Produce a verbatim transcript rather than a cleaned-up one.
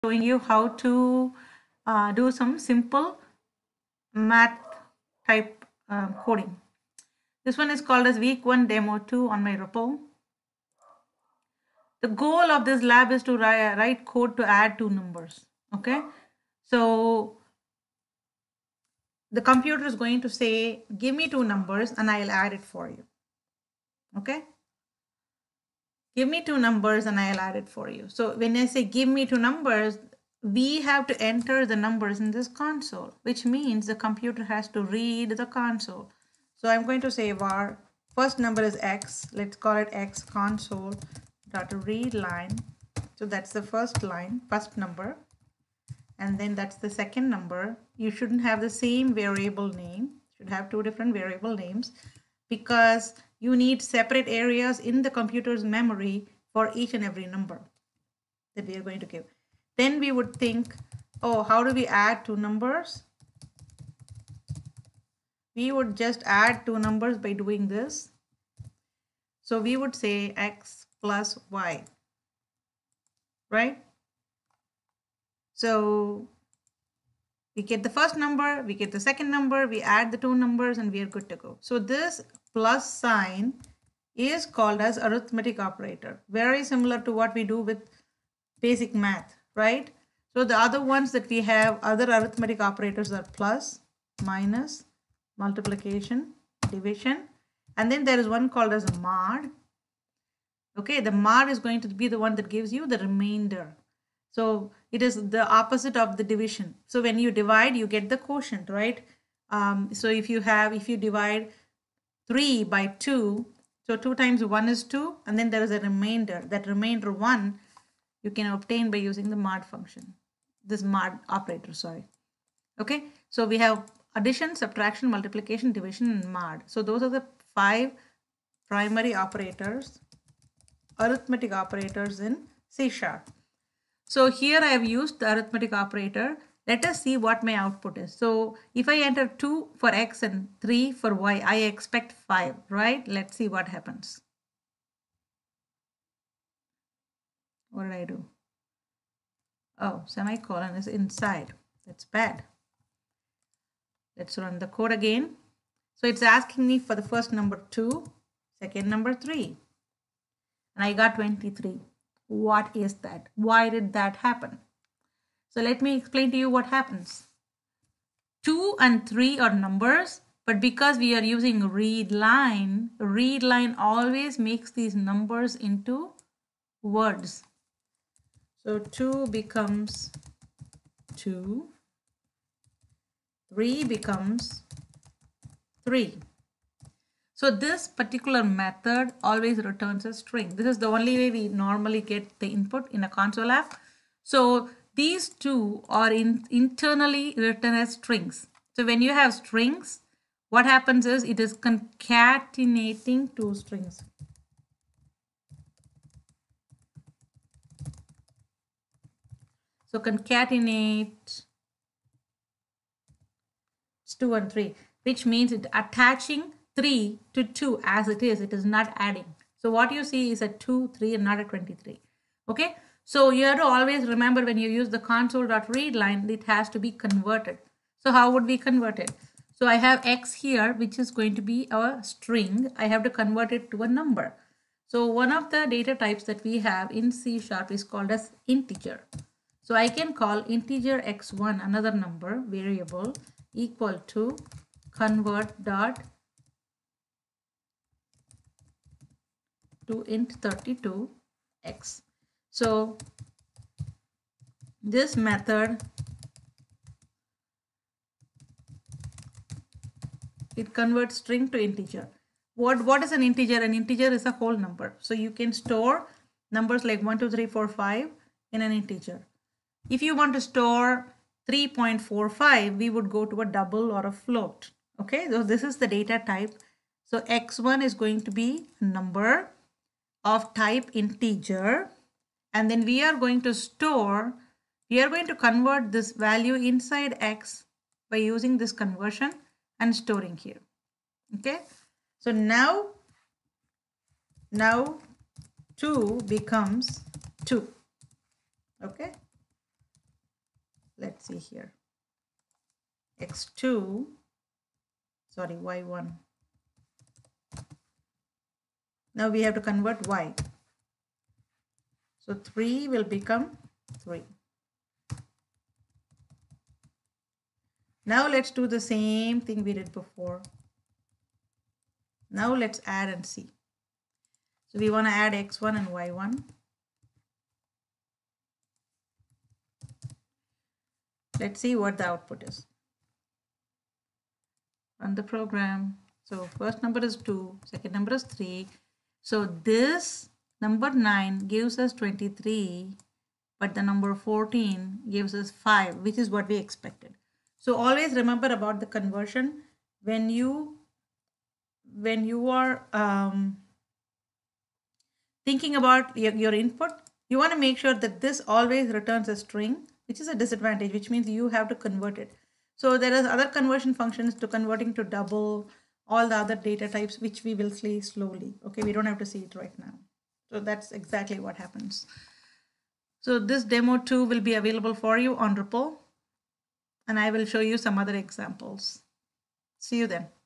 showing you how to uh, do some simple math type uh, coding. This one is called as week one demo two on my repo. The goal of this lab is to write, write code to add two numbers. Okay, so the computer is going to say, give me two numbers and I'll add it for you. Okay, give me two numbers and I'll add it for you. So when I say give me two numbers, we have to enter the numbers in this console, which means the computer has to read the console. So I'm going to say var first number is x. Let's call it x console dot read line. So that's the first line, first number. And then that's the second number. You shouldn't have the same variable name. You should have two different variable names because you need separate areas in the computer's memory for each and every number that we are going to give. Then we would think, oh, how do we add two numbers? We would just add two numbers by doing this. So we would say x plus y, right? So we get the first number, we get the second number, we add the two numbers, and we are good to go. So this plus sign is called as arithmetic operator. Very similar to what we do with basic math, right? So the other ones that we have, other arithmetic operators are plus, minus, multiplication, division, and then there is one called as a mod. Okay, the mod is going to be the one that gives you the remainder. So it is the opposite of the division. So when you divide, you get the quotient, right? Um, so if you have, if you divide three by two, so two times one is two, and then there is a remainder. That remainder one, you can obtain by using the mod function, this mod operator, sorry. Okay, so we have addition, subtraction, multiplication, division, and mod. So those are the five primary operators, arithmetic operators in C sharp. So here I have used the arithmetic operator. Let us see what my output is. So if I enter two for x and three for y, I expect five, right? Let's see what happens. What did I do? Oh, semicolon is inside. That's bad. Let's run the code again. So it's asking me for the first number two, second number three. And I got twenty-three. What is that? Why did that happen? So let me explain to you what happens. two and three are numbers, but because we are using read line, read line always makes these numbers into words. So two becomes two, three becomes three. So this particular method always returns a string. This is the only way we normally get the input in a console app. So these two are in, internally written as strings. So when you have strings, what happens is it is concatenating two strings. So concatenate two and three, which means it attaching three to two as it is. It is not adding. So what you see is a two, three, and not a twenty-three. Okay. So you have to always remember when you use the console.read line, it has to be converted. So how would we convert it? So I have x here, which is going to be a string. I have to convert it to a number. So one of the data types that we have in C sharp is called as integer. So I can call integer x one, another number, variable, equal to convert dot to int thirty-two x. So this method, it converts string to integer. What, what is an integer? An integer is a whole number. So you can store numbers like one, two, three, four, five in an integer. If you want to store three point four five, we would go to a double or a float. Okay, so this is the data type. So x one is going to be a number of type integer, and then we are going to store, we are going to convert this value inside x by using this conversion and storing here. Okay, so now, now two becomes two. Okay, let's see here, x two, sorry, y one. Now we have to convert y. So three will become three. Now let's do the same thing we did before. Now let's add and see. So we want to add x one and y one. Let's see what the output is. Run the program. So first number is two, second number is three. So this number nine gives us twenty-three, but the number fourteen gives us five, which is what we expected. So always remember about the conversion. When you when you are um, thinking about your, your input, you want to make sure that this always returns a string, which is a disadvantage, which means you have to convert it. So there are other conversion functions to converting to double, all the other data types, which we will see slowly. Okay, we don't have to see it right now. So that's exactly what happens. So this demo too will be available for you on Ripple, and I will show you some other examples. See you then.